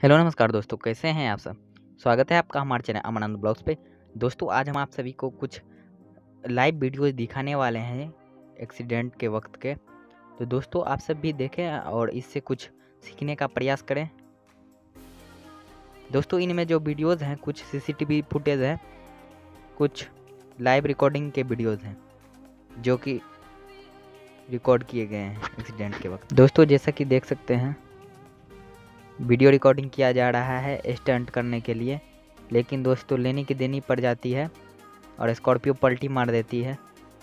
Hello नमस्कार दोस्तों, कैसे हैं आप सब। स्वागत है आपका हमारे चैनल अमन आनंद ब्लॉग्स पे। दोस्तों आज हम आप सभी को कुछ लाइव वीडियोस दिखाने वाले हैं एक्सीडेंट के वक्त के। तो दोस्तों आप सब भी देखें और इससे कुछ सीखने का प्रयास करें। दोस्तों इनमें जो वीडियोस हैं कुछ सीसीटीवी फुटेज है, कुछ लाइव रिकॉर्डिंग के वीडियोस हैं जो कि रिकॉर्ड किए गए हैं एक्सीडेंट के वक्त। दोस्तों जैसा कि देख सकते हैं वीडियो रिकॉर्डिंग किया जा रहा है स्टंट करने के लिए, लेकिन दोस्तों लेने की देनी पड़ जाती है और स्कॉर्पियो पलटी मार देती है।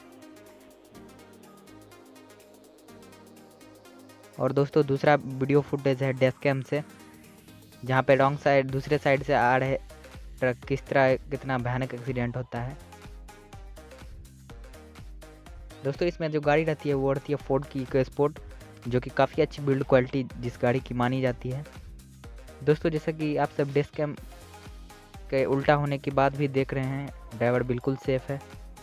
और दोस्तों दूसरा वीडियो फुटेज है डैश कैम से, जहाँ पे रॉन्ग साइड दूसरे साइड से आ रहे ट्रक किस तरह कितना भयानक एक्सीडेंट होता है। दोस्तों इसमें जो गाड़ी रहती है वो रहती है फोर्ड की इकोस्पोर्ट, जो कि काफ़ी अच्छी बिल्ड क्वालिटी जिस गाड़ी की मानी जाती है। दोस्तों जैसा कि आप सब डैश कैम के उल्टा होने के बाद भी देख रहे हैं, ड्राइवर बिल्कुल सेफ है।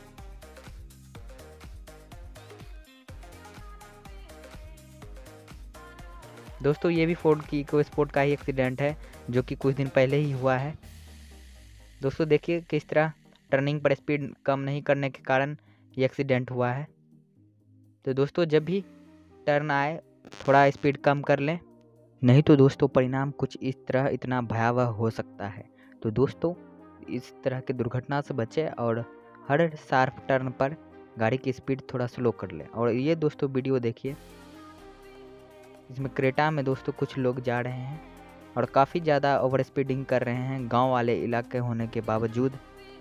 दोस्तों ये भी फोर्ड की इकोस्पोर्ट का ही एक्सीडेंट है जो कि कुछ दिन पहले ही हुआ है। दोस्तों देखिए किस तरह टर्निंग पर स्पीड कम नहीं करने के कारण ये एक्सीडेंट हुआ है। तो दोस्तों जब भी टर्न आए थोड़ा स्पीड कम कर लें, नहीं तो दोस्तों परिणाम कुछ इस तरह इतना भयावह हो सकता है। तो दोस्तों इस तरह की दुर्घटना से बचें और हर शार्प टर्न पर गाड़ी की स्पीड थोड़ा स्लो कर लें। और ये दोस्तों वीडियो देखिए, इसमें क्रेटा में दोस्तों कुछ लोग जा रहे हैं और काफ़ी ज़्यादा ओवर स्पीडिंग कर रहे हैं गांव वाले इलाके होने के बावजूद।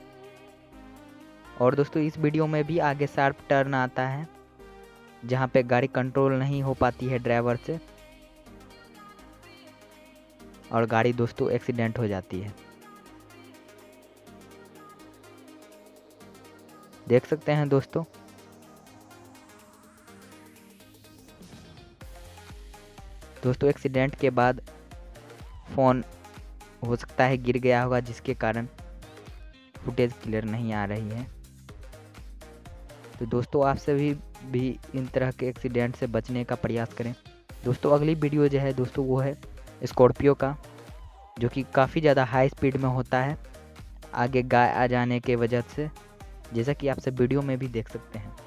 और दोस्तों इस वीडियो में भी आगे शार्प टर्न आता है जहां पे गाड़ी कंट्रोल नहीं हो पाती है ड्राइवर से और गाड़ी दोस्तों एक्सीडेंट हो जाती है। देख सकते हैं दोस्तों एक्सीडेंट के बाद फ़ोन हो सकता है गिर गया होगा, जिसके कारण फुटेज क्लियर नहीं आ रही है। तो दोस्तों आप सभी भी इन तरह के एक्सीडेंट से बचने का प्रयास करें। दोस्तों अगली वीडियो जो है दोस्तों वो है स्कॉर्पियो का, जो कि काफ़ी ज़्यादा हाई स्पीड में होता है आगे गाय आ जाने के वजह से, जैसा कि आप सब वीडियो में भी देख सकते हैं।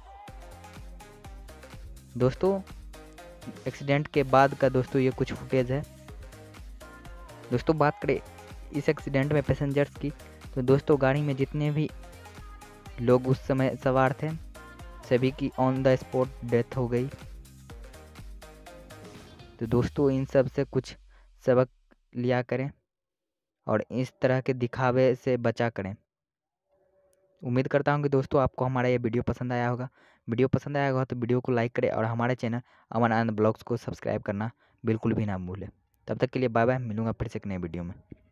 दोस्तों एक्सीडेंट के बाद का दोस्तों ये कुछ फुटेज है। दोस्तों बात करें इस एक्सीडेंट में पैसेंजर्स की, तो दोस्तों गाड़ी में जितने भी लोग उस समय सवार थे सभी की ऑन द स्पॉट डेथ हो गई। तो दोस्तों इन सब से कुछ सबक लिया करें और इस तरह के दिखावे से बचा करें। उम्मीद करता हूँ कि दोस्तों आपको हमारा ये वीडियो पसंद आया होगा। वीडियो पसंद आया होगा तो वीडियो को लाइक करें और हमारे चैनल अमन आनंद ब्लॉग्स को सब्सक्राइब करना बिल्कुल भी ना भूलें। तब तक के लिए बाय बाय, मिलूंगा फिर से एक नए वीडियो में।